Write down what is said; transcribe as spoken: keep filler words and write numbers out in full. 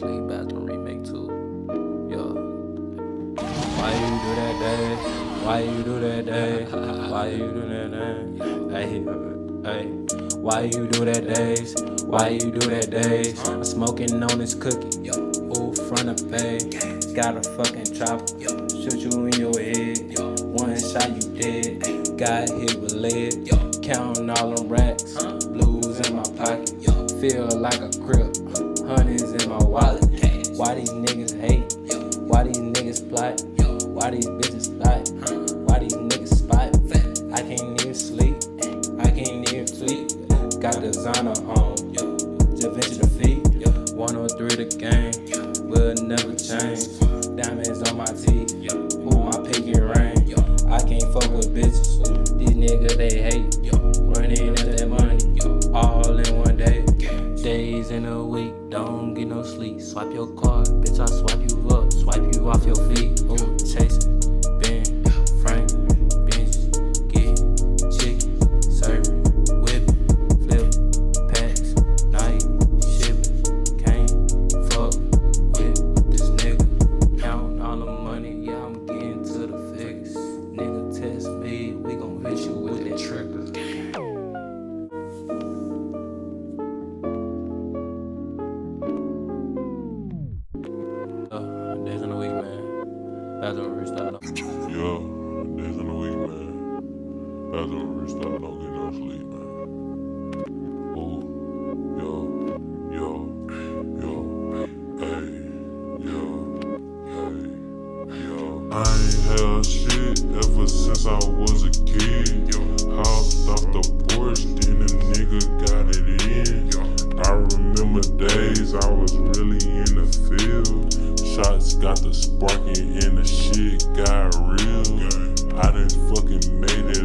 sleep bathroom remake too. Yo. Why you do that day? Why you do that day? Why you do that day? Hey, hey. Why you do that days? Why you do that days? I'm smoking on this cookie. Ooh, front of bay. Got a fucking chopper. Shoot you in your head. One shot you dead. Got hit with lead. Counting all them racks. Blues in my pocket. Feel like a crip. Hundreds in my wallet. Why these niggas hate? Why these niggas plot? Why these bitches lie? Why these niggas spot? I can't even sleep. I can't even sleep. Got designer on. Da Vinci the feet. one oh three the game. Will never change. Diamonds on my teeth. Ooh, my pinky ring. I can't fuck with bitches. These niggas they hate. Running at that money. All in one day. Days in a week. Don't get no sleep. Swipe your card. Bitch, I swipe you up. Swipe you off your feet. Ooh, chasing. Ben, Frank, Bench. Get chicken. Serve. Whip. Flip. Packs. Night. Shipping. Can't fuck with this nigga. Counting all the money. Yeah, I'm getting to the fix. Nigga test me. We gon' hit you with that trigger. Days in a week, man. Bathroom restart. Yo, days in a week, man. Bathroom restart, don't get no sleep, man. Ooh, yo, yo, yo, hey, yo, hey, yo. I ain't held shit ever since I was a kid. Yo, hopped off the porch, then a nigga got it in. Yo, I remember days I was really in the field. Shots got the sparking and the shit got real. I done fucking made it